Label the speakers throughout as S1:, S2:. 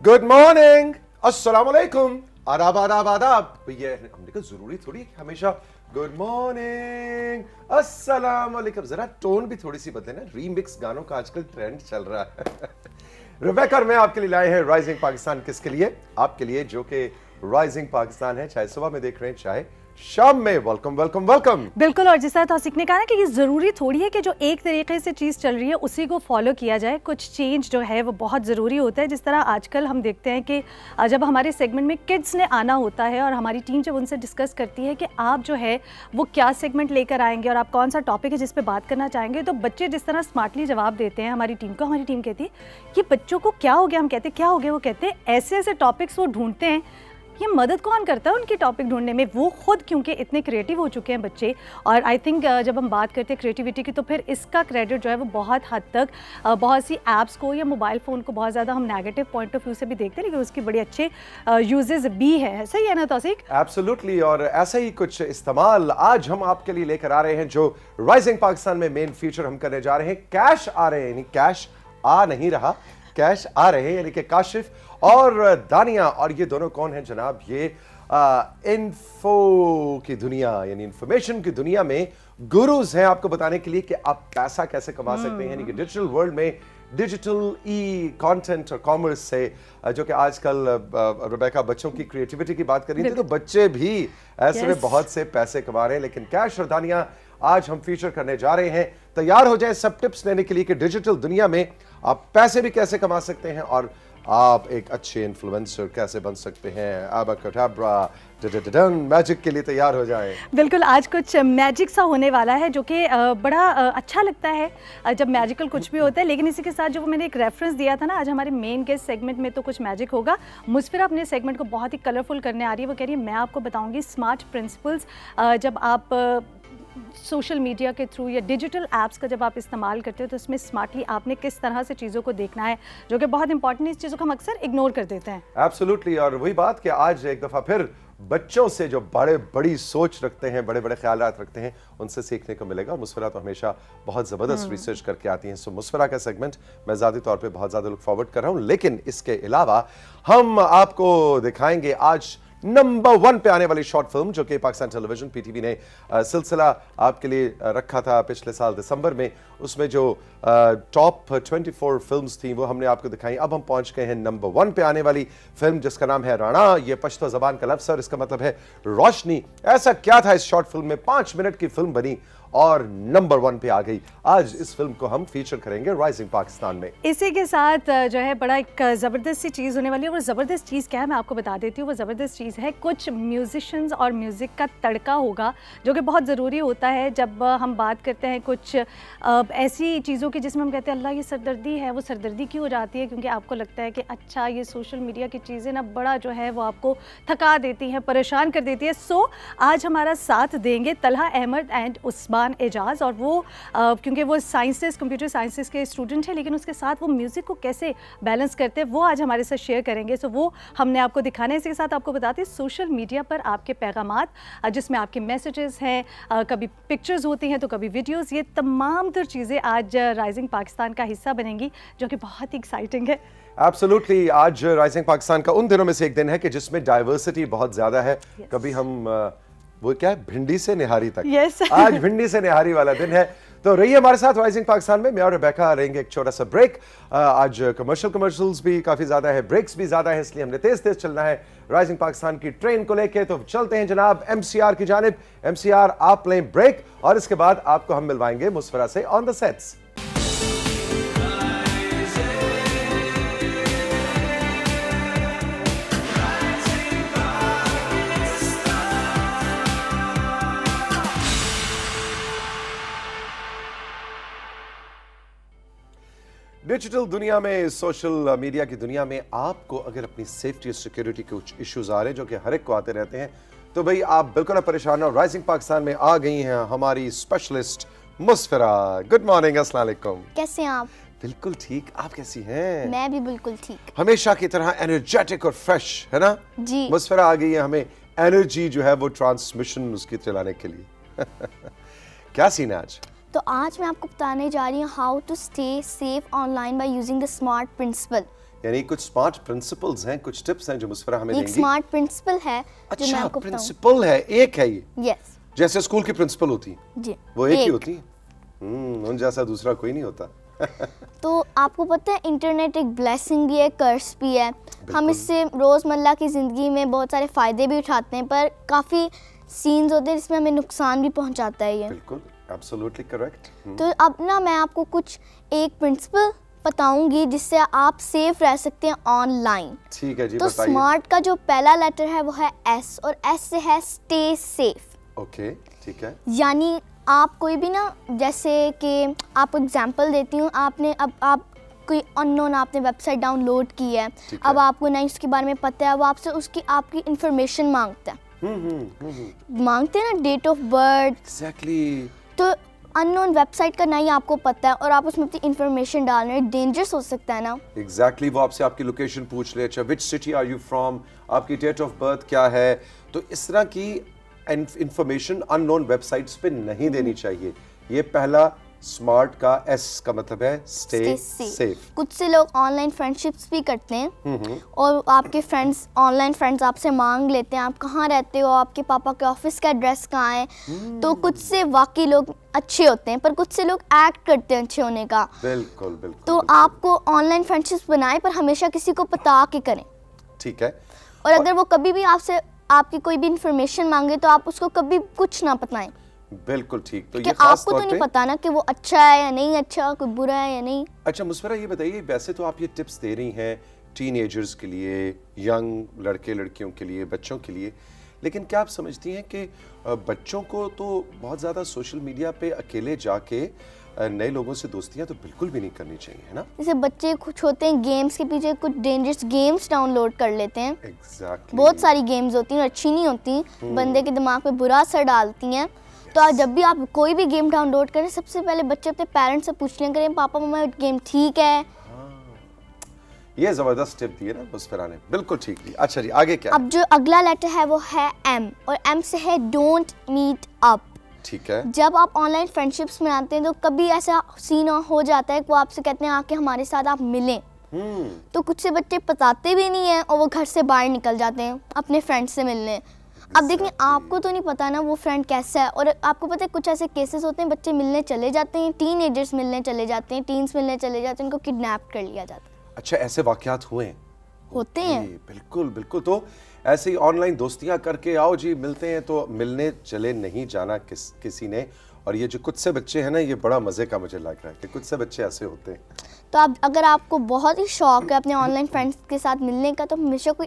S1: Good morning, अस्सलाम वालेकुम, आदाब आदाब आदाब। ये हमने कहा जरूरी थोड़ी हमेशा गुड मॉर्निंग अस्सलाम वालेकुम, जरा टोन भी थोड़ी सी बदले ना। रीमिक्स गानों का आजकल ट्रेंड चल रहा है। रिबेका और मैं आपके लिए लाए हैं राइजिंग पाकिस्तान। किसके लिए? आपके लिए, जो कि राइजिंग पाकिस्तान है, चाहे सुबह में देख रहे हैं चाहे शाम में। Welcome welcome welcome.
S2: बिल्कुल, और जिस तरह तौसीक ने कहा ना कि ये ज़रूरी थोड़ी है कि जो एक तरीके से चीज़ चल रही है उसी को फॉलो किया जाए। कुछ चेंज जो है वो बहुत ज़रूरी होता है। जिस तरह आजकल हम देखते हैं कि जब हमारे सेगमेंट में किड्स ने आना होता है और हमारी टीम जब उनसे डिस्कस करती है कि आप जो है वो क्या सेगमेंट लेकर आएंगे और आप कौन सा टॉपिक है जिस पर बात करना चाहेंगे, तो बच्चे जिस तरह स्मार्टली जवाब देते हैं हमारी टीम को, हमारी टीम कहती है ये बच्चों को क्या हो गया, हम कहते हैं क्या हो गया, वो कहते हैं ऐसे ऐसे टॉपिक्स वो ढूंढते हैं। ये मदद कौन करता है उनकी टॉपिक ढूंढने में? वो खुद, क्योंकि इतने क्रिएटिव हो चुके हैं बच्चे। और आई थिंक जब हम बात करते हैं क्रिएटिविटी की, तो फिर इसका क्रेडिट जो है वो बहुत हद तक बहुत सी ऐप्स को या मोबाइल फ़ोन को बहुत ज़्यादा हम नेगेटिव पॉइंट ऑफ व्यू से भी देखते हैं, लेकिन उसकी बड़े अच्छे यूजेस भी है। सही है ना तौसीक?
S1: एब्सोल्युटली। और ऐसा ही कुछ इस्तेमाल आज हम आपके लिए लेकर आ रहे हैं। जो राइजिंग पाकिस्तान में मेन फीचर हम करने जा रहे हैं, कैश आ रहे हैं, यानी कैश आ नहीं रहा, कैश आ रहे हैं, यानी कि काशिफ और दानिया। और ये दोनों कौन हैं जनाब? ये इन्फो की दुनिया यानी इंफॉर्मेशन की दुनिया में गुरुज हैं, आपको बताने के लिए कि आप पैसा कैसे कमा सकते हैं, यानी कि डिजिटल वर्ल्ड में डिजिटल ई कंटेंट और कॉमर्स से, जो कि आजकल रिबेका बच्चों की क्रिएटिविटी की बात कर रही थी, तो बच्चे भी ऐसे में बहुत से पैसे कमा रहे हैं। लेकिन कैश और दानिया आज हम फीचर करने जा रहे हैं। तैयार हो जाए सब टिप्स लेने के लिए कि डिजिटल दुनिया में आप पैसे भी कैसे कमा सकते हैं और आप एक अच्छे इन्फ्लुएंसर कैसे बन सकते हैं। अबाकडाब्रा मैजिक के लिए तैयार हो जाएं।
S2: बिल्कुल, आज कुछ मैजिक सा होने वाला है जो कि बड़ा अच्छा लगता है जब मैजिकल कुछ भी होता है। लेकिन इसी के साथ जो मैंने एक रेफरेंस दिया था ना, आज हमारे मेन गेस्ट सेगमेंट में तो कुछ मैजिक होगा। मुस्फिरा अपने सेगमेंट को बहुत ही कलरफुल करने आ रही है। वो कह रही है मैं आपको बताऊंगी स्मार्ट प्रिंसिपल्स। जब आप सोशल मीडिया के थ्रू या डिजिटल ऐप्स का जब आप इस्तेमाल करते हो तो उसमें स्मार्टली आपने किस तरह से चीज़ों को देखना है, जो कि बहुत इंपॉर्टेंट है। इस चीज़ों को हम अक्सर इग्नोर कर देते हैं।
S1: एब्सोल्युटली। और वही बात कि आज एक दफ़ा फिर बच्चों से जो बड़ी सोच रखते हैं, बड़े बड़े ख्यालात रखते हैं, उनसे सीखने को मिलेगा। मुस्फिरा तो हमेशा बहुत ज़बरदस्त रिसर्च करके आती हैं। सो मुस्फिरा का सेगमेंट मैं ज़ाती तौर पे बहुत ज़्यादा लुक फॉरवर्ड कर रहा हूँ। लेकिन इसके अलावा हम आपको दिखाएंगे आज नंबर 1 पे आने वाली शॉर्ट फिल्म, जो कि पाकिस्तान टेलीविजन पीटीवी ने सिलसिला आपके लिए रखा था पिछले साल दिसंबर में। उसमें जो टॉप 24 फिल्म्स थी वो हमने आपको दिखाई। अब हम पहुंच गए हैं नंबर 1 पे आने वाली फिल्म, जिसका नाम है राणा। ये पश्तो ज़बान का लफ्ज़ है और इसका मतलब है रोशनी। ऐसा क्या था इस शॉर्ट फिल्म में? 5 मिनट की फिल्म बनी और नंबर 1 पे आ गई। आज इस फिल्म को हम फीचर करेंगे राइजिंग पाकिस्तान में।
S2: इसी के साथ जो है बड़ा एक ज़बरदस्त सी चीज़ होने वाली है। वो ज़बरदस्त चीज़ क्या है मैं आपको बता देती हूँ। वो ज़बरदस्त चीज़ है कुछ म्यूजिशियंस और म्यूज़िक का तड़का होगा, जो कि बहुत ज़रूरी होता है जब हम बात करते हैं कुछ ऐसी चीज़ों की जिसमें हम कहते हैं अल्लाह ये सरदर्दी है। वो सरदर्दी क्यों हो जाती है? क्योंकि आपको लगता है कि अच्छा ये सोशल मीडिया की चीज़ें ना बड़ा जो है वो आपको थका देती हैं, परेशान कर देती है। सो आज हमारा साथ देंगे तलहा अहमद एंड उस्मान एजाज। और वो क्योंकि वो साइंसेस, कंप्यूटर साइंसेस के स्टूडेंट हैं, लेकिन उसके साथ वो म्यूज़िक को कैसे बैलेंस करते हैं वो आज हमारे साथ शेयर करेंगे। सो वो हमने आपको दिखाना है। इसी के साथ आपको बताते हैं सोशल मीडिया पर आपके पैगामात, जिसमें आपके मैसेजेस हैं, कभी पिक्चर्स होती हैं तो कभी वीडियोस, ये तमाम तर चीज़ें आज राइजिंग पाकिस्तान का हिस्सा बनेंगी, जो कि बहुत ही एक्साइटिंग है।
S1: एब्सोल्युटली। आज राइजिंग पाकिस्तान का उन दिनों में से एक दिन है कि जिसमें डाइवर्सिटी बहुत ज्यादा है। कभी हम वो क्या है, भिंडी से निहारी तक। आज भिंडी से निहारी वाला दिन है। तो रहिए हमारे साथ राइजिंग पाकिस्तान में। मैं और रिबेका रहेंगे एक छोटा सा ब्रेक। आज कमर्शियल्स भी काफी ज्यादा है, ब्रेक्स भी ज्यादा है, इसलिए हमने तेज तेज चलना है राइजिंग पाकिस्तान की ट्रेन को लेके। तो चलते हैं जनाब एमसीआर की जानिब। एमसीआर आप लें ब्रेक और इसके बाद आपको हम मिलवाएंगे मुस्फिरा से ऑन द सेट्स। डिजिटल दुनिया में, सोशल मीडिया की दुनिया में आपको अगर अपनी सेफ्टी और सिक्योरिटी के कुछ इश्यूज आ रहे हैं, जो कि हर एक को आते रहते हैं, तो भाई आप बिल्कुल ना परेशान हो। राइजिंग पाकिस्तान में आ गई हैं हमारी स्पेशलिस्ट मुस्फिरा। गुड मॉर्निंग, अस्सलाम वालेकुम।
S3: कैसे हैं आप?
S1: बिल्कुल ठीक, आप कैसी हैं?
S3: मैं भी बिल्कुल ठीक।
S1: हमेशा की तरह एनर्जेटिक और फ्रेश है ना
S3: जी।
S1: मुस्फिरा आ गई है हमें एनर्जी जो है वो ट्रांसमिशन उसकी चलाने के लिए। क्या सीन है आज?
S3: तो आज मैं आपको बताने जा रही हूँ how to stay safe online by using the smart principle.
S1: यानी कुछ स्मार्ट प्रिंसिपल्स हैं, कुछ टिप्स हैं जो मुस्फरा हमें देंगी।
S3: एक स्मार्ट प्रिंसिपल है जो मैं
S1: अच्छा,
S3: आपको बताऊं।
S1: प्रिंसिपल है, एक है ये।
S3: यस
S1: जैसे स्कूल की प्रिंसिपल होती है,
S3: जी,
S1: वो एक ही होती है। उन जैसा दूसरा कोई नहीं होता।
S3: तो आपको पता है इंटरनेट एक ब्लेसिंग भी है, कर्स भी है। हम इससे रोज़मर्रा की ज़िंदगी में बहुत सारे फ़ायदे भी उठाते हैं, पर काफ़ी सीन्स होते हैं जिसमें हमें नुकसान भी पहुंचाता है ये।
S1: बिल्कुल, एब्सोल्युटली करेक्ट।
S3: तो अब ना मैं आपको कुछ एक प्रिंसिपल बताऊंगी जिससे आप सेफ रह सकते हैं ऑनलाइन।
S1: ठीक है जी,
S3: तो
S1: बताइए।
S3: स्मार्ट का जो पहला लेटर है वो है एस, और एस से है स्टे सेफ।
S1: ओके, ठीक है।
S3: यानी आप कोई भी ना, जैसे कि आपको एग्जांपल देती हूँ, आप कोई अननोन आपने वेबसाइट डाउनलोड की है, अब आपको ना उसके बारे में पता है, वो आपसे आपकी इंफॉर्मेशन मांगता है। मांगते हैं ना, डेट ऑफ बर्थ।
S1: एग्जैक्टली।
S3: तो अननोन वेबसाइट का ना ही आपको पता है और आप उसमें अपनी इंफॉर्मेशन डाल रहे हैं, डेंजरस हो सकता है ना।
S1: एग्जैक्टली, वो आपसे आपकी लोकेशन पूछ ले, अच्छा which city are you from, आपकी डेट ऑफ बर्थ क्या है। तो इस तरह की इंफॉर्मेशन अननोन वेबसाइट्स पे नहीं देनी चाहिए। ये पहला स्मार्ट का एस का मतलब है स्टे सेफ।
S3: कुछ से लोग ऑनलाइन फ्रेंडशिप्स भी करते हैं और आपके फ्रेंड्स, ऑनलाइन फ्रेंड्स आपसे मांग लेते हैं आप कहाँ रहते हो, आपके पापा के ऑफिस का एड्रेस कहाँ है। तो कुछ से वाकई लोग अच्छे होते हैं, पर कुछ से लोग एक्ट करते हैं अच्छे होने का।
S1: बिल्कुल बिल्कुल।
S3: तो आपको ऑनलाइन फ्रेंडशिप्स बनाए, पर हमेशा किसी को बता के करें।
S1: ठीक है।
S3: और अगर वो कभी भी आपसे आपकी कोई भी इंफॉर्मेशन मांगे तो आप उसको कभी कुछ ना बताएं।
S1: बिल्कुल ठीक। तो
S3: कि
S1: ये खास
S3: आपको
S1: तौर
S3: तो
S1: पे
S3: नहीं पता ना कि वो अच्छा है या नहीं अच्छा, कोई बुरा है या नहीं।
S1: अच्छा मुस्फरा, ये बताइए, वैसे तो आप ये टिप्स दे रही हैं टीनेजर्स के लिए, यंग लड़के लड़कियों के लिए, बच्चों के लिए, लेकिन क्या आप समझती हैं कि बच्चों को तो बहुत ज़्यादा सोशल मीडिया पे अकेले जाके नए लोगों से दोस्तियां तो बिल्कुल भी नहीं करनी चाहिए, है ना?
S3: जैसे बच्चे कुछ होते हैं गेम्स के पीछे कुछ डेंजरस गेम्स डाउनलोड कर लेते हैं।
S1: Exactly.
S3: बहुत सारी गेम्स होती हैं और अच्छी नहीं होती, बंदे के दिमाग पे बुरा असर डालती हैं। तो आज जब भी आप कोई भी गेम डाउनलोड करें, सबसे पहले बच्चे अपने पेरेंट्स से पूछ लिया करें, पापा मम्मा गेम ठीक है।
S1: ये जबरदस्त टिप दी है ना मुस्फरा ने, बिल्कुल ठीक दी। अच्छा जी, आगे क्या?
S3: अब जो अगला लेटर है वो है एम, और एम से है डोंट मीट अप।
S1: ठीक है।
S3: जब आप ऑनलाइन फ्रेंडशिप्स बनाते हैं तो कभी ऐसा सीन हो जाता है कि वो आपसे कहते हैं आके हमारे साथ आप मिलें। तो कुछ से बच्चे बताते भी नहीं हैं और वो घर से बाहर निकल जाते हैं अपने फ्रेंड से मिलने। अब देखिए, आपको तो नहीं पता ना वो फ्रेंड कैसा है, और आपको पता है कुछ ऐसे केसेस होते हैं बच्चे मिलने चले जाते हैं, टीनेजर्स मिलने चले जाते हैं, टीन्स मिलने चले जाते हैं, उनको किडनैप कर लिया जाता है।
S1: अच्छा, ऐसे वाकयात हुए हैं?
S3: होते हैं।
S1: बिल्कुल बिल्कुल। तो ऐसे ही ऑनलाइन दोस्तियां करके आओ जी मिलते हैं, तो मिलने चले नहीं जाना किसी ने। और ये जो कुछ से बच्चे हैं ना, ये बड़ा मजे का मुझे लग रहा है कि कुछ से बच्चे ऐसे होते हैं।
S3: तो आप अगर आपको बहुत ही शौक है अपने ऑनलाइन फ्रेंड्स के साथ मिलने का, तो हमेशा कोई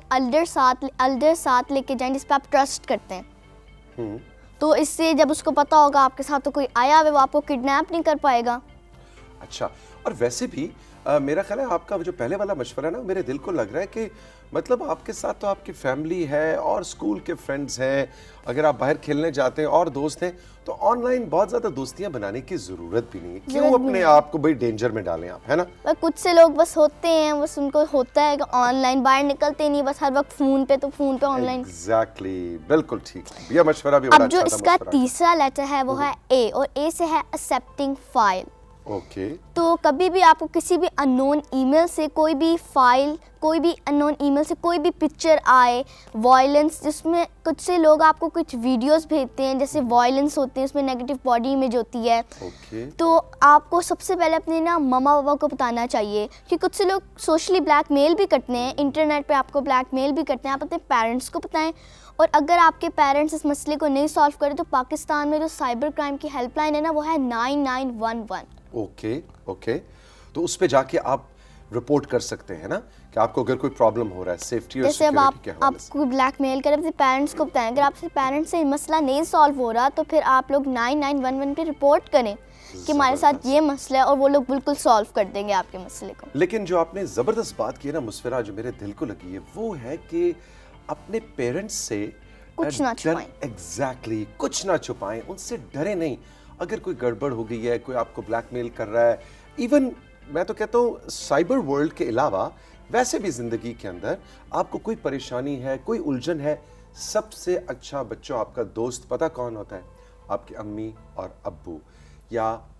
S3: एल्डर साथ लेके जाएं जिस पे आप ट्रस्ट करते हैं। तो इससे जब उसको पता होगा आपके साथ तो कोई आया हुआ, वो आपको किडनैप नहीं कर पाएगा।
S1: अच्छा, और वैसे भी मेरा ख्याल है आपका जो पहले वाला मशवरा है ना, मेरे दिल को लग रहा है कि मतलब आपके साथ तो आपकी फैमिली है और स्कूल के फ्रेंड्स हैं, अगर आप बाहर खेलने जाते हैं और दोस्त हैं, तो ऑनलाइन बहुत ज़्यादा दोस्तियां बनाने की ज़रूरत भी नहीं है। क्यों अपने आप को बड़ी डेंजर में डालें आप, है ना?
S3: पर कुछ से लोग बस होते हैं, बस उनको होता है कि ऑनलाइन बाहर निकलते नहीं, बस हर वक्त फ़ोन पे ऑनलाइन।
S1: एग्जैक्टली, बिल्कुल ठीक। यह मशवरा भी बड़ा अच्छा था।
S3: अब जो इसका तीसरा लेटर है वो है ए, और ए से है एक्सेप्टिंग फाइल।
S1: ओके।
S3: तो कभी भी आपको किसी भी अननोन ईमेल से कोई भी फाइल, कोई भी अननोन ईमेल से कोई भी पिक्चर आए, वायलेंस, जिसमें कुछ से लोग आपको कुछ वीडियोस भेजते हैं जैसे वायलेंस होते हैं, उसमें नेगेटिव बॉडी इमेज होती है। तो आपको सबसे पहले अपने ना मम्मा पापा को बताना चाहिए कि कुछ से लोग सोशली ब्लैकमेल भी करते हैं, इंटरनेट पे आपको ब्लैकमेल भी करते हैं। आप अपने पेरेंट्स को बताएं, और अगर आपके पेरेंट्स इस मसले को नहीं सॉल्व करें तो पाकिस्तान में जो साइबर क्राइम की हेल्पलाइन है ना, वो है 9911।
S1: Okay okay. तो उस पे जाके आप रिपोर्ट कर सकते हैं ना कि आपको अगर कोई प्रॉब्लम हो रहा है सेफ्टी और सिक्योरिटी के हवाले से।
S3: आपको ब्लैकमेल कर अपने पेरेंट्स को बताएं, अगर आपसे पेरेंट्स से मसला नहीं सॉल्व हो रहा तो फिर आप लोग 9911 पे रिपोर्ट करें कि हमारे साथ ये मसला है, और वो लोग बिल्कुल सॉल्व कर देंगे आपके मसले को।
S1: लेकिन जो आपने ज़बरदस्त बात की है ना मुस्फिरा, जो मेरे दिल को लगी है, वो है कि अपने पेरेंट्स से
S3: कुछ ना छुपाएं।
S1: एग्जैक्टली, कुछ ना छुपाएं, उनसे डरे नहीं। अगर कोई गड़बड़ हो गई है, कोई आपको ब्लैकमेल कर रहा है, इवन मैं तो कहता हूँ साइबर वर्ल्ड के अलावा वैसे भी ज़िंदगी के अंदर आपको कोई परेशानी है, कोई उलझन है, सबसे अच्छा बच्चों आपका दोस्त पता कौन होता है? आपकी अम्मी और अब्बू, या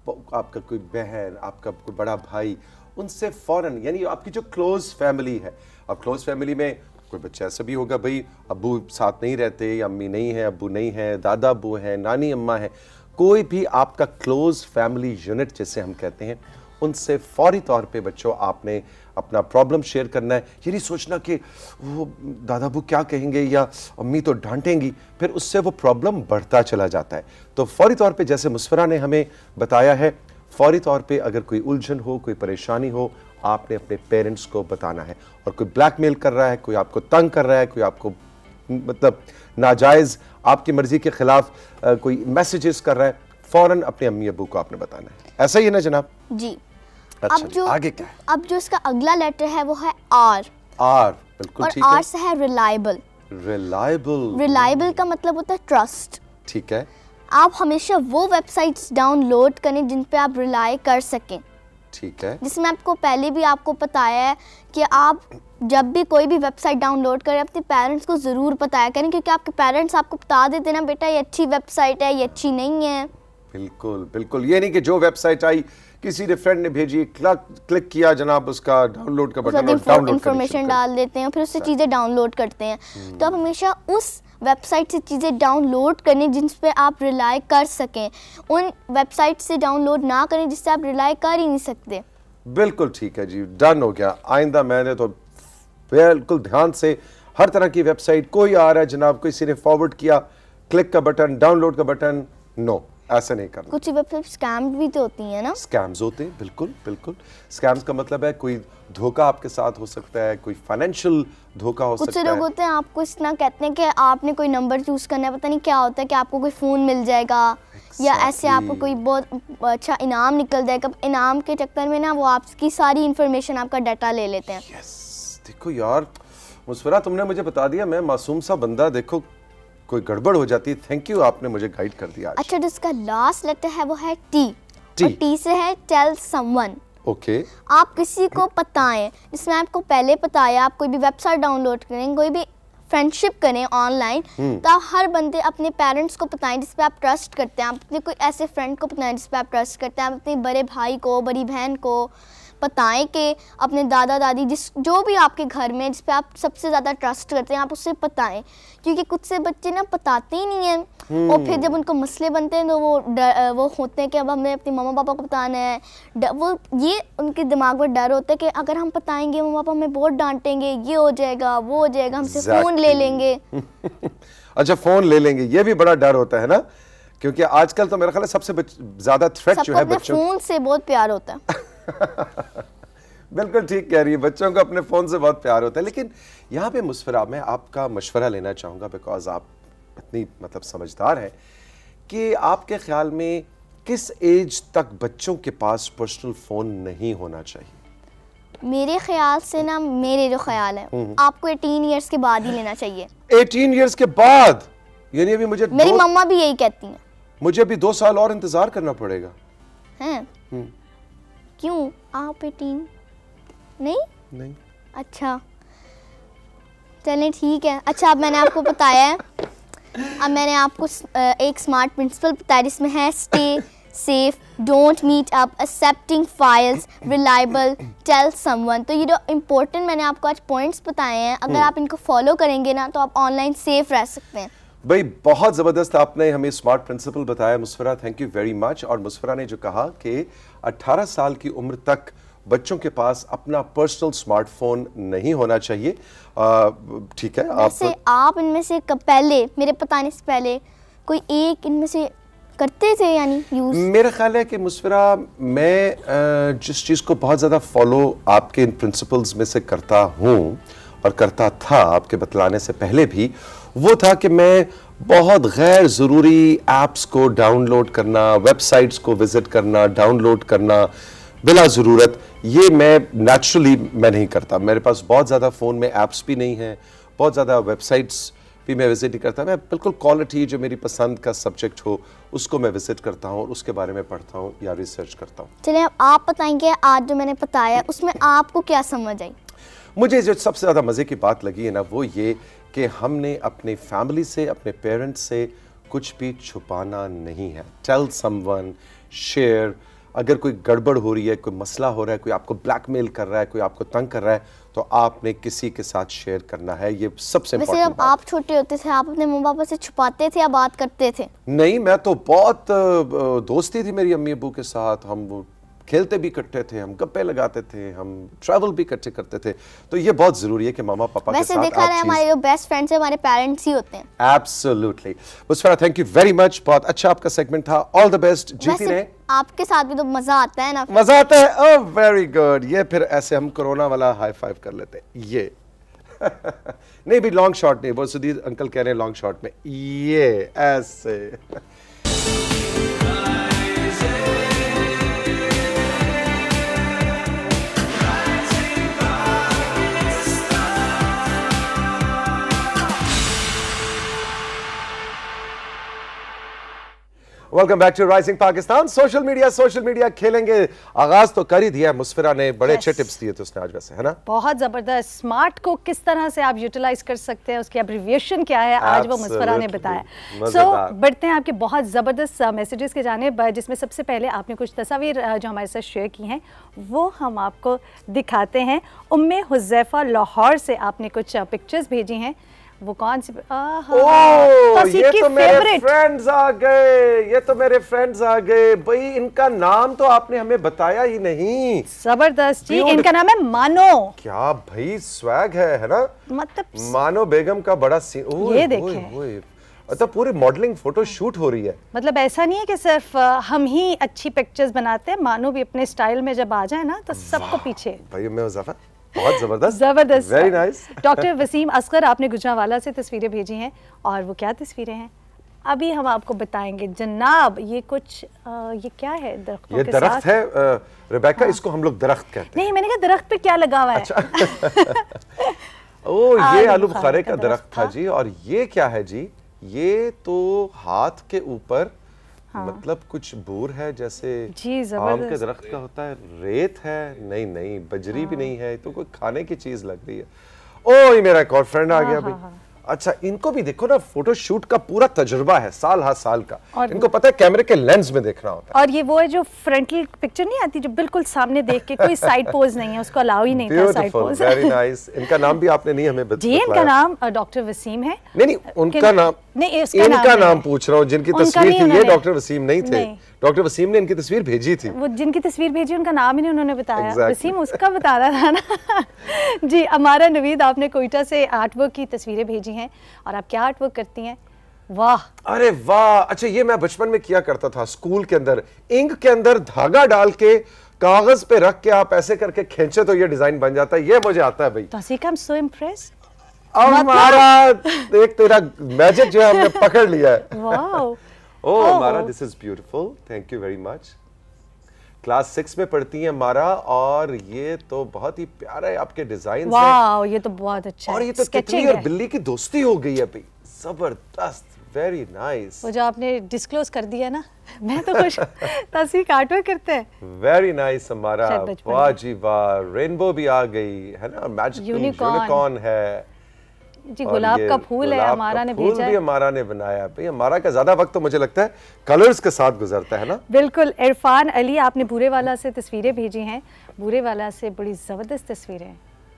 S1: आपका कोई बहन, आपका कोई बड़ा भाई, उनसे फौरन, यानी आपकी जो क्लोज फैमिली है, अब क्लोज फैमिली में कोई बच्चा ऐसा भी होगा, भाई अब्बू साथ नहीं रहते, या अम्मी नहीं है, अब्बू नहीं है, दादा अब्बू है, नानी अम्मा है, कोई भी आपका क्लोज फैमिली यूनिट जिसे हम कहते हैं, उनसे फौरी तौर पे बच्चों आपने अपना प्रॉब्लम शेयर करना है। ये नहीं सोचना कि वो दादा अब्बू क्या कहेंगे या अम्मी तो डांटेंगी, फिर उससे वो प्रॉब्लम बढ़ता चला जाता है। तो फौरी तौर पे जैसे मुस्फरा ने हमें बताया है, फौरी तौर पे अगर कोई उलझन हो, कोई परेशानी हो, आपने अपने पेरेंट्स को बताना है। और कोई ब्लैकमेल कर रहा है, कोई आपको तंग कर रहा है, कोई आपको मतलब नाजायज़ आपकी मर्जी के खिलाफ कोई मैसेजेस कर रहा है, फौरन अपने अम्मी अब्बू को आपने बताना है। ऐसा ही है ना जनाब?
S3: जी।
S1: अच्छा,
S3: अब जो
S1: आगे क्या है?
S3: अब जो इसका अगला लेटर है वो है आर।
S1: आर, बिल्कुल
S3: और
S1: ठीक है।
S3: आर से है रिलायबल। रिलायबल का मतलब होता है ट्रस्ट।
S1: ठीक है।
S3: आप हमेशा वो वेबसाइट्स डाउनलोड करें जिन पे आप रिलाई कर सकें।
S1: ठीक है।
S3: जिसमें आपको पहले भी आपको बताया है कि आप जब भी कोई भी वेबसाइट डाउनलोड करें अपने पेरेंट्स को ज़रूर बताया करें, क्योंकि आपके पेरेंट्स आपको बता देते ना बेटा ये अच्छी वेबसाइट है, ये अच्छी नहीं है।
S1: बिल्कुल बिल्कुल, ये नहीं कि जो वेबसाइट आई किसी ने फ्रेंड ने भेजी, क्लिक किया जनाब उसका डाउनलोड का बटन और डाउनलोड
S3: इन्फॉर्मेशन डाल देते हैं, फिर उससे चीज़ें डाउनलोड करते हैं। तो आप हमेशा उस वेबसाइट से चीज़ें डाउनलोड करें जिन पे आप रिलाई कर सकें, उन वेबसाइट से डाउनलोड ना करें जिससे आप रिलाई कर ही नहीं सकते।
S1: बिल्कुल ठीक है जी, डन हो गया। आइंदा मैंने तो बिल्कुल ध्यान से हर तरह की वेबसाइट, कोई आ रहा है जनाब, किसी ने फॉरवर्ड किया, क्लिक का बटन, डाउनलोड का बटन, नो, ऐसा नहीं करना।
S3: कुछ वेबसाइट स्कैम भी तो होती है ना?
S1: स्कैम्स होते हैं, बिल्कुल बिल्कुल। स्कैम्स का मतलब है कोई धोखा आपके साथ हो सकता है, कोई फाइनेंशियल धोखा हो सकता है।
S3: कुछ लोग होते हैं आपको इतना कहते हैं कि आपने कोई नंबर चूज करना है, पता नहीं क्या होता है कि आपको कोई फ़ोन मिल जाएगा या ऐसे आपको कोई बहुत अच्छा इनाम निकल जाएगा। इनाम के चक्कर में ना वो आपकी सारी इन्फॉर्मेशन, आपका डाटा ले लेते हैं।
S1: देखो यार मुस्फरा, तुमने मुझे बता दिया, मैं मासूम सा बंदा, देखो कोई गड़बड़ हो जाती। थैंक यू, आपने मुझे गाइड कर दिया आज।
S3: अच्छा, जिसका लास्ट लेटर है वो है टी। और टी से है टेल समवन।
S1: ओके।
S3: आप किसी को बताएं, जिसमें आपको पहले बताया, आप कोई भी वेबसाइट डाउनलोड करें, कोई भी फ्रेंडशिप करें ऑनलाइन, तो आप हर बंदे अपने पेरेंट्स को बताएं जिस पे आप ट्रस्ट करते हैं। आप अपने कोई ऐसे फ्रेंड को बताएं जिस पे आप ट्रस्ट करते हैं। आप अपने बड़े भाई को, बड़ी बहन को बताएं कि अपने दादा दादी जो भी आपके घर में जिस पे आप सबसे ज़्यादा ट्रस्ट करते हैं, आप उससे बताएं। क्योंकि कुछ से बच्चे ना बताते ही नहीं हैं, और फिर जब उनको मसले बनते हैं तो वो होते हैं कि अब हमें अपने मम्मा पापा को बताना है। वो ये उनके दिमाग में डर होता है कि अगर हम बताएंगे मम्मा पापा हमें बहुत डांटेंगे, ये हो जाएगा, वो हो जाएगा, हमसे फ़ोन ले लेंगे।
S1: अच्छा, फ़ोन ले लेंगे, ये भी बड़ा डर होता है ना, क्योंकि आजकल तो मेरा ख्याल है सबसे ज़्यादा थ्रेट जो है बच्चों,
S3: फ़ोन से बहुत प्यार होता है।
S1: बिल्कुल ठीक कह रही है, बच्चों को अपने फोन से बहुत प्यार होता है। लेकिन यहाँ पे मुस्फरा, मैं आपका मशवरा लेना चाहूँगा, बिकॉज आप इतनी मतलब समझदार हैं, कि आपके ख्याल में किस एज तक बच्चों के पास पर्सनल फ़ोन नहीं होना चाहिए?
S3: मेरे ख्याल से ना, मेरे जो ख्याल है, आपको 18 इयर्स के बाद ही लेना चाहिए।
S1: 18 इयर्स के बाद? यानी अभी मुझे
S3: मेरी मम्मा भी यही कहती हैं।
S1: मुझे अभी 2 साल और इंतजार करना पड़ेगा।
S3: हैं? क्यों? आप 18 नहीं? अच्छा, चलें ठीक है। अच्छा, अब मैंने आपको बताया है, अब मैंने आपको एक स्मार्ट प्रिंसिपल बताया जिसमें है stay safe, don't meet up, accepting files, reliable, tell someone. तो ये जो इम्पोर्टेंट मैंने आपको आज पॉइंट्स बताए हैं, अगर आप इनको फॉलो करेंगे ना तो आप ऑनलाइन सेफ रह सकते हैं।
S1: भाई बहुत ज़बरदस्त आपने हमें स्मार्ट प्रिंसिपल बताया Musfira, thank you very much. और मुस्फरा ने जो कहा कि 18 साल की उम्र तक बच्चों के पास अपना पर्सनल स्मार्टफोन नहीं होना चाहिए, ठीक है।
S3: आप इनमें से पहले, मेरे बताने से पहले कोई एक इनमें से करते थे यानी यूज़?
S1: मेरा ख्याल है कि मुस्फरा, मैं जिस चीज़ को बहुत ज़्यादा फॉलो आपके इन प्रिंसिपल्स में से करता हूँ और करता था आपके बतलाने से पहले भी, वो था कि मैं बहुत गैर ज़रूरी ऐप्स को डाउनलोड करना, वेबसाइट्स को विज़िट करना, डाउनलोड करना बिला ज़रूरत, ये मैं नेचुरली मैं नहीं करता। मेरे पास बहुत ज़्यादा फ़ोन में ऐप्स भी नहीं हैं, बहुत ज़्यादा वेबसाइट्स भी मैं विज़िट नहीं करता। मैं बिल्कुल क्वालिटी जो मेरी पसंद का सब्जेक्ट हो उसको मैं विज़िट करता हूँ और उसके बारे में पढ़ता हूँ या रिसर्च करता हूँ।
S3: चलिए, अब आप बताएंगे आज जो मैंने बताया उसमें आपको क्या समझ आई?
S1: मुझे जो सबसे ज़्यादा मज़े की बात लगी है ना, वो ये कि हमने अपने फैमिली से, अपने पेरेंट्स से कुछ भी छुपाना नहीं है। टेल समवन, शेयर, अगर कोई गड़बड़ हो रही है, कोई मसला हो रहा है, कोई आपको ब्लैकमेल कर रहा है, कोई आपको तंग कर रहा है, तो आपने किसी के साथ शेयर करना है, ये सबसे
S3: वैसे
S1: इम्पोर्टेंट
S3: जब आप छोटे होते थे आप अपने मम्मी पापा से छुपाते थे या बात करते थे?
S1: नहीं, मैं तो बहुत दोस्ती थी मेरी अम्मी अबू के साथ, हम खेलते भी इकट्ठे थे, हम गप्पे लगाते थे, हम ट्रैवल भी इकट्ठे करते थे, तो ये बहुत जरूरी है कि मामा पापा के साथ
S3: वैसे देखा है हमारे जो बेस्ट फ्रेंड्स है हमारे पेरेंट्स ही होते हैं।
S1: Absolutely. Musfira, thank you very much, बहुत अच्छा आपका सेगमेंट था, ऑल द बेस्ट, जीती रहे।
S3: आपके साथ भी तो मजा आता है ना?
S1: मजा आता है, ओह वेरी गुड। ये फिर ऐसे हम कोरोना वाला हाई फाइव कर लेते हैं, ये नहीं भी लॉन्ग शॉट नहीं, बहुत सुधीर अंकल कह रहे हैं लॉन्ग शॉट में, ये ऐसे welcome back to rising Pakistan. Social media खेलेंगे, आगाज तो कर ही दिया। मुस्फिरा ने बड़े अच्छे टिप्स दिए थे उसने आज, वैसे है ना?
S2: बहुत जबरदस्त। स्मार्ट को किस तरह से आप यूटिलाइज कर सकते हैं, उसकी एब्रिविएशन क्या है, आज वो मुस्फिरा ने बताया। सो बढ़ते हैं आपके बहुत जबरदस्त मैसेजेस के जानिब, जिसमें सबसे पहले आपने कुछ तस्वीर जो हमारे साथ शेयर की हैं वो हम आपको दिखाते हैं। उम्मे हुज़ैफा लाहौर से आपने कुछ पिक्चर्स भेजी हैं। वो कौन सी?
S1: ये तो मेरे फ्रेंड्स आ गए, ये तो मेरे फ्रेंड्स आ गए भाई। इनका नाम तो आपने हमें बताया ही नहीं।
S2: जबरदस्त जी, इनका नाम है मानो।
S1: क्या भाई स्वैग है ना?
S2: मतलब
S1: मानो बेगम का बड़ा सीन।
S2: ये देखें,
S1: मतलब पूरी मॉडलिंग फोटो शूट हो रही है।
S2: मतलब ऐसा नहीं है कि सिर्फ हम ही अच्छी पिक्चर्स बनाते हैं, मानो भी अपने स्टाइल में जब आ जाए ना तो सबको पीछे।
S1: भाई मैं मुज़फ़्फ़र, बहुत जबरदस्त,
S2: जबरदस्त,
S1: very nice.
S2: Doctor Waseem Asghar आपने गुजरांवाला से तस्वीरें भेजी हैं, और वो क्या तस्वीरें हैं अभी हम आपको बताएंगे जनाब। ये कुछ ये क्या है? दरख्तों
S1: ये
S2: के
S1: दरख्त
S2: साथ
S1: है रिबेका, इसको हम लोग दरख्त कहते हैं।
S2: नहीं, मैंने कहा दरख्त पे क्या लगा हुआ है।
S1: अच्छा। ओ ये आलू बुखारे का दरख्त था जी। और ये क्या है जी? ये तो हाथ के ऊपर मतलब कुछ बूर है जैसे आम के दरख्त का होता है। रेत है? नहीं, बजरी भी नहीं है, तो कोई खाने की चीज लग रही है। ओ ये मेरा एक और फ्रेंड आ गया भाई। अच्छा, इनको भी देखो ना, फोटो शूट का पूरा तजुर्बा है, साल हर साल का। इनको पता है कैमरे के लेंस में देखना होता है।
S2: और ये वो है जो फ्रंटल पिक्चर नहीं आती, जो बिल्कुल सामने देख के, कोई साइड पोज नहीं है, उसको अलाउ ही नहीं था साइड पोज।
S1: Very nice. इनका नाम भी आपने नहीं हमें बताया।
S2: जी, इनका नाम डॉक्टर वसीम है।
S1: नहीं, उनका नाम नहीं, इनका नाम पूछ रहा हूँ। जिनकी तस्वीर थी, ये डॉक्टर वसीम नहीं थे। डॉक्टर वसीम ने इनकी तस्वीर भेजी थी।
S2: वो जिनकी तस्वीर भेजी उनका नाम ही नहीं उन्होंने बताया। वसीम उसका बता रहा था ना। जी, हमारा नवीद आपने कोयटा से आर्टवर्क की तस्वीरें भेजी हैं, और आप क्या आर्टवर्क करती हैं? वाह,
S1: अरे वाह। अच्छा, ये मैं बचपन में किया करता था स्कूल के अंदर। इंक के अंदर धागा डाल के कागज पे रख के आप ऐसे करके खींचे तो ये डिजाइन बन जाता है। ये मुझे आता है भाई।
S2: Tauseeqa, I am so impressed.
S1: हमारा एक तेरा मैजिक जो है हमने पकड़ लिया है।
S2: वाओ,
S1: ओह हमारा, this is beautiful, thank you very much. Class 6 में पढ़ती हैं हमारा, और ये तो बहुत ही प्यारा है आपके डिजाइन।
S2: वाओ, ये तो बहुत अच्छा है।
S1: और ये तो तितली और बिल्ली की दोस्ती हो गई है भाई। जबरदस्त, वेरी नाइस।
S2: वो जो आपने डिस्क्लोज कर दिया ना, मैं तो खुश। तस्वीर आर्टवर्क करते हैं।
S1: वेरी नाइस हमारा। वाह जी वाह, रेनबो भी आ गई है ना, मैजिक यूनिकॉर्न है
S2: जी, गुलाब का फूल है, हमारा ने भेजा है।
S1: भी हमारा ने बनाया भाई। हमारा का ज्यादा वक्त तो मुझे लगता है कलर्स के साथ गुजरता है ना।
S2: बिल्कुल। इरफान अली आपने बूरे वाला से तस्वीरें भेजी हैं। बूरे वाला से बड़ी जबरदस्त तस्वीरें।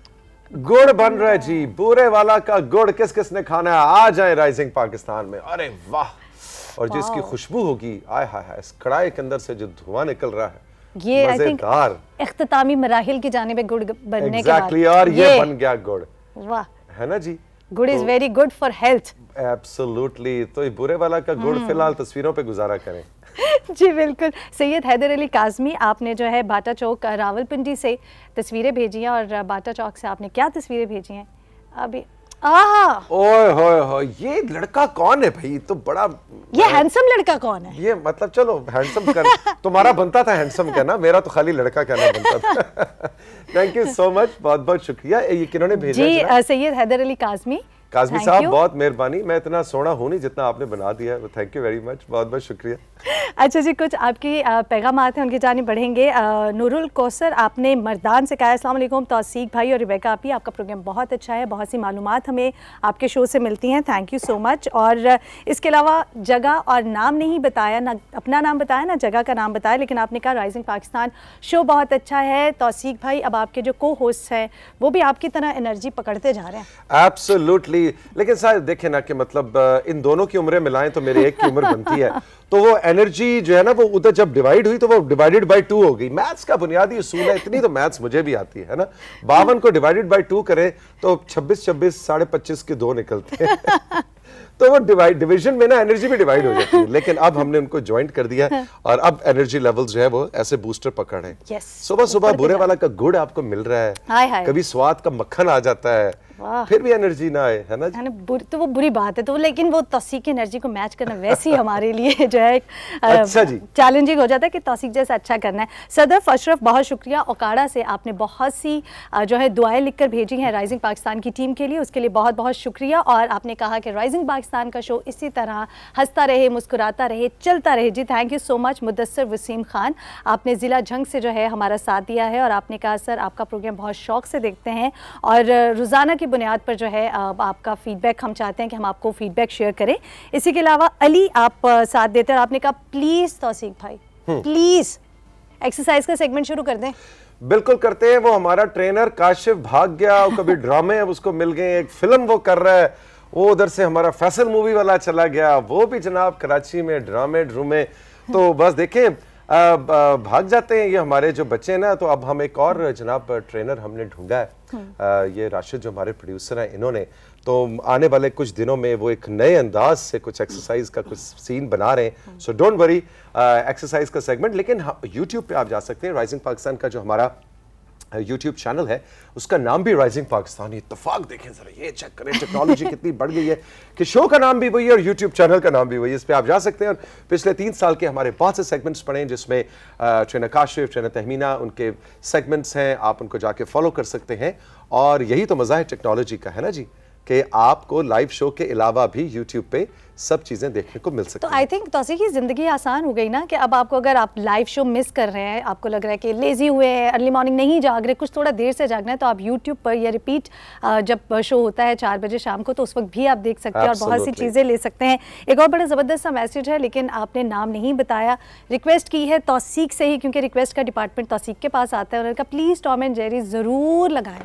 S1: गुड़ बन रहा है जी, बूरे वाला का गुड़ किस किस ने खाना है? आ जाए राइजिंग पाकिस्तान में। अरे वाह, और जिसकी खुशबू होगी, आय हाय हाय, इस कढ़ाई के अंदर से जो धुआं निकल रहा है,
S2: ये आई थिंक इख्तितामी मराहिल की जानिब गुड़ बनने के बाद।
S1: और ये बन गया गुड़।
S2: वाह,
S1: है ना जी।
S2: Gur is very good for health.
S1: Absolutely. तो ये बुरे वाला का गुड़ फिलहाल तस्वीरों पे गुजारा करें।
S2: जी बिल्कुल। सैयद हैदर अली काज़मी आपने जो है बाटा चौक रावलपिंडी से तस्वीरें भेजी हैं, और बाटा चौक से आपने क्या तस्वीरें भेजी हैं अभी?
S1: ओए होए होए, ये लड़का कौन है भाई? तो बड़ा
S2: ये हैंडसम लड़का कौन है?
S1: ये मतलब चलो हैंडसम कर तुम्हारा बनता था हैंडसम कहना, मेरा तो खाली लड़का कहना बनता था। थैंक यू सो मच, बहुत बहुत शुक्रिया। ये किन्होंने भेजा
S2: जी? सैयद हैदर अली काज़मी
S1: काज़मी साहब बहुत मेहरबानी, मैं इतना सोना हूँ नहीं जितना आपने बना दिया है, थैंक यू वेरी मच, बहुत बहुत शुक्रिया।
S2: अच्छा जी, कुछ आपकी पैगामात हैं, उनकी जानिब बढ़ेंगे। नूरुल कौसर, आपने मर्दान से कहा अस्सलाम वालेकुम तौसीक भाई और रिबेका आपी, आपका प्रोग्राम बहुत अच्छा है, बहुत सी मालूमात हमें आपके शो से मिलती हैं, थैंक यू सो मच। और इसके अलावा जगह और नाम नहीं बताया, ना अपना नाम बताया ना जगह का नाम बताया, लेकिन आपने कहा राइजिंग पाकिस्तान शो बहुत अच्छा है। तौसीक भाई, अब आपके जो को होस्ट हैं वो भी आपकी तरह एनर्जी पकड़ते जा रहे हैं।
S1: एब्सोल्युटली, लेकिन सर देखें ना कि मतलब इन दोनों की उम्रें मिलाएं तो मेरी एक की उम्र बनती है, तो वो एनर्जी जो है ना वो उधर जब डिवाइड हुई तो वो डिवाइडेड बाय 2 हो गई। मैथ्स का बुनियादी उसूल है, इतनी तो मैथ्स मुझे भी आती है ना, 52 को डिवाइडेड बाय 2 करें तो 26 25 के 2 निकलते हैं तो वो डिवीजन में ना एनर्जी भी डिवाइड हो जाती है, लेकिन अब हमने उनको ज्वाइंट कर दिया और अब एनर्जी लेवल्स जो है वो ऐसे बूस्टर पकड़ है। सुबह सुबह बुरे वाला का गुड़ आपको मिल रहा है, कभी स्वाद का मक्खन आ जाता है, फिर भी एनर्जी ना आए, है ना जी?
S2: तो वो बुरी बात है, तो लेकिन वो तौसीक की एनर्जी को मैच करना वैसे ही हमारे लिए जो है अच्छा जी चैलेंजिंग हो जाता है कि तौसीक जैसा अच्छा करना है। सदफ अशरफ, बहुत शुक्रिया। ओकाड़ा से आपने बहुत सी जो है दुआएं लिखकर भेजी हैं राइजिंग पाकिस्तान की टीम के लिए, उसके लिए बहुत बहुत शुक्रिया। और आपने कहा कि राइजिंग पाकिस्तान का शो इसी तरह हंसता रहे, मुस्कुराता रहे, चलता रहे। जी thank you so much. Mudassar Waseem Khan, आपने ज़िला झंग से जो है हमारा साथ दिया है और आपने कहा सर आपका प्रोग्राम बहुत शौक से देखते हैं और रोज़ाना की बुनियाद पर जो है आपका फीडबैक हम चाहते हैं कि हम आपको फीडबैक शेयर करें। इसी के अलावा अली आप साथ देते हैं और आपने कहा प्लीज़ तौसीक भाई प्लीज़ एक्सरसाइज का सेगमेंट शुरू कर दें।
S1: बिल्कुल करते हैं। वो हमारा ट्रेनर काशिफ भाग गया, कभी ड्रामे अब उसको मिल गए, एक फिल्म वो कर रहा है, वो उधर से हमारा फैसल मूवी वाला चला गया, वो भी जनाब कराची में ड्रामे ड्रूमे, तो बस देखें भाग जाते हैं ये हमारे जो बच्चे हैं ना। तो अब हम एक और जनाब ट्रेनर हमने ढूंढा है, ये राशिद जो हमारे प्रोड्यूसर हैं इन्होंने, तो आने वाले कुछ दिनों में वो एक नए अंदाज से कुछ एक्सरसाइज का कुछ सीन बना रहे हैं। सो डोंट वरी, एक्सरसाइज का सेगमेंट, लेकिन यूट्यूब पे आप जा सकते हैं। राइजिंग पाकिस्तान का जो हमारा यूट्यूब चैनल है उसका नाम भी राइजिंग पाकिस्तान। इत्तेफाक देखें जरा, ये चेक करें टेक्नोलॉजी कितनी बढ़ गई है कि शो का नाम भी वही है और यूट्यूब चैनल का नाम भी वही है। इस पे आप जा सकते हैं और पिछले 3 साल के हमारे बहुत से सेगमेंट्स पढ़ें, जिसमें ट्रेनर काशिफ, ट्रेनर तहमीना, उनके सेगमेंट्स हैं, आप उनको जाके फॉलो कर सकते हैं। और यही तो मजा है टेक्नोलॉजी का, है ना जी, कि आपको लाइव शो के अलावा भी यूट्यूब पे सब चीजें देखने को मिल सकती हैं।
S2: तो आई थिंक तौसीक की जिंदगी आसान हो गई ना, कि अब आपको अगर आप लाइव शो मिस कर रहे हैं, आपको लग रहा है कि लेजी हुए हैं, अर्ली मॉर्निंग नहीं जाग रहे, कुछ थोड़ा देर से जागना है, तो आप यूट्यूब पर या रिपीट जब शो होता है 4 बजे शाम को, तो उस वक्त भी आप देख सकते हैं और बहुत सी चीज़ें ले सकते हैं। एक और बड़ा ज़बरदस्त सा मैसेज है, लेकिन आपने नाम नहीं बताया, रिक्वेस्ट की है तौसीक से ही, क्योंकि रिक्वेस्ट का डिपार्टमेंट तौसीक के पास आता है। उन्होंने कहा प्लीज़ टॉम एंड जेरी ज़रूर लगाएं।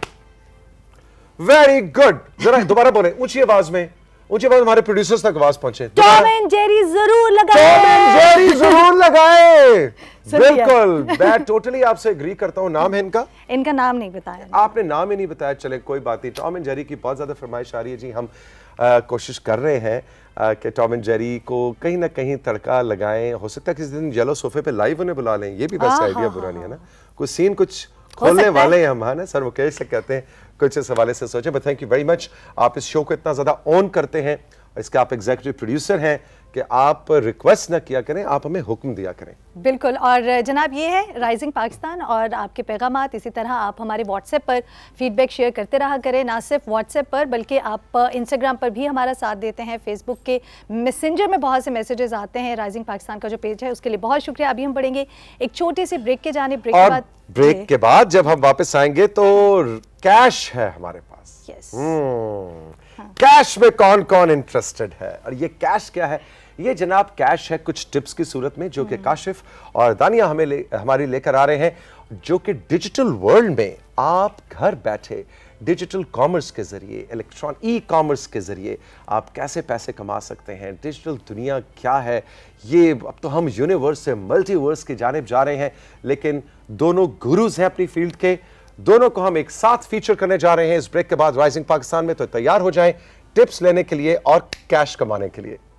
S1: वेरी गुड, जरा दोबारा बोले ऊंची आवाज में, ऊंची आवाज, हमारे प्रोड्यूसर्स तक आवाज पहुंचे।
S2: टॉम एंड जेरी जरूर लगाएं,
S1: टॉम एंड जेरी जरूर लगाएं। बिल्कुल, मैं टोटली आपसे एग्री करता हूं। नाम है इनका?
S2: इनका नाम नहीं बताया
S1: आपने, नाम ही नहीं बताया, चले कोई बात नहीं। टॉम एंड जेरी की बहुत ज्यादा फरमाइश आ रही है जी, हम कोशिश कर रहे हैं कि टॉम एंड जेरी को कहीं ना कहीं तड़का लगाएं। हो सकता है किसी दिन येलो सोफे पे लाइव उन्हें बुला लें, ये भी बस आइडिया बुरा नहीं है ना। कुछ सीन कुछ खोलने वाले हैं हम, है ना सर, वो कैसे कहते हैं, कुछ इस हवाले से सोचे। But thank you very much, आप इस शो को इतना ज्यादा ऑन करते हैं, इसके आप एग्जीक्यूटिव प्रोड्यूसर हैं कि आप रिक्वेस्ट ना किया करें, आप हमें हुक्म दिया करें।
S2: बिल्कुल। और जनाब ये है राइजिंग पाकिस्तान और आपके पैगामात, इसी तरह आप हमारे व्हाट्सएप पर फीडबैक शेयर करते रहा करें। ना सिर्फ व्हाट्सएप पर बल्कि आप इंस्टाग्राम पर भी हमारा साथ देते हैं, फेसबुक के मैसेंजर में बहुत से मैसेजेस आते हैं। राइजिंग पाकिस्तान का जो पेज है उसके लिए बहुत शुक्रिया। अभी हम बढ़ेंगे एक छोटे से ब्रेक के जाने,
S1: ब्रेक के बाद जब हम वापस आएंगे तो कैश है हमारे पास। कैश में कौन कौन इंटरेस्टेड है, और ये कैश क्या है? ये जनाब कैश है कुछ टिप्स की सूरत में, जो कि काशिफ और दानिया हमारी लेकर आ रहे हैं, जो कि डिजिटल वर्ल्ड में आप घर बैठे डिजिटल कॉमर्स के जरिए, ई कॉमर्स के जरिए आप कैसे पैसे कमा सकते हैं। डिजिटल दुनिया क्या है ये, अब तो हम यूनिवर्स से मल्टीवर्स की जानिब जा रहे हैं, लेकिन दोनों गुरुज हैं अपनी फील्ड के, दोनों को हम एक साथ फीचर करने जा रहे हैं इस ब्रेक के बाद राइजिंग पाकिस्तान में। तो तैयार हो जाएं टिप्स लेने के लिए और कैश कमाने के लिए।